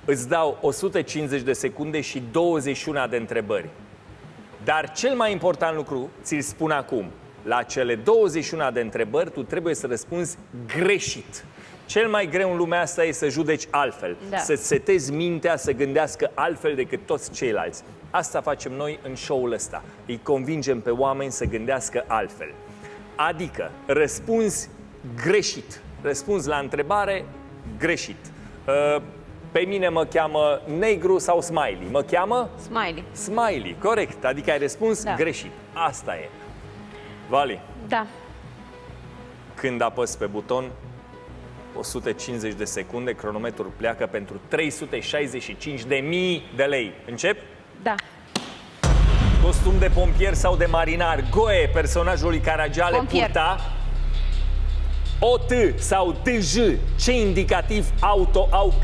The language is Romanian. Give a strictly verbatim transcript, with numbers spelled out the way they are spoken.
Îți dau o sută cincizeci de secunde și douăzeci și unu de întrebări. Dar cel mai important lucru, ți-l spun acum. La cele douăzeci și unu de întrebări, tu trebuie să răspunzi greșit. Cel mai greu în lumea asta e să judeci altfel. Da. Să-ți setezi mintea să gândească altfel decât toți ceilalți. Asta facem noi în show-ul ăsta. Îi convingem pe oameni să gândească altfel. Adică, răspunzi greșit. Răspunzi la întrebare greșit. Uh, Pe mine mă cheamă Negru sau Smiley? Mă cheamă? Smiley. Smiley, corect. Adică ai răspuns Da. greșit. Asta e. Vali, Da. când apăs pe buton, o sută cincizeci de secunde, cronometrul pleacă pentru trei sute șaizeci și cinci de mii de lei. Încep? Da. Costum de pompier sau de marinar? Goe, personajul lui Caragiale, Pompier. purta? O T sau T J, ce indicativ auto au